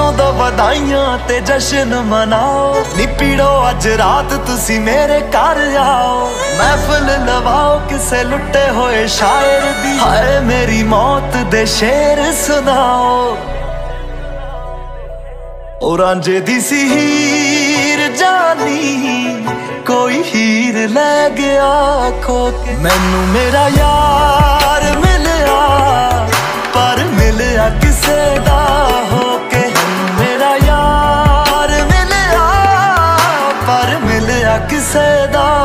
दो वधाइयां ते जश्न मनाओ नी पीड़ो अज रात तुसी मेरे घर आओ। महफिल लवाओ किसे लुटे होए शायर दी, हाय मेरी मौत दे शेर सुनाओ। ओ रांझे दी सी हीर जानी कोई हीर लै गया खो के, मैनू मेरा यार मिलया पर मिलया किसे दा होके। मेरा यार मिलया पर मिलया किसे दा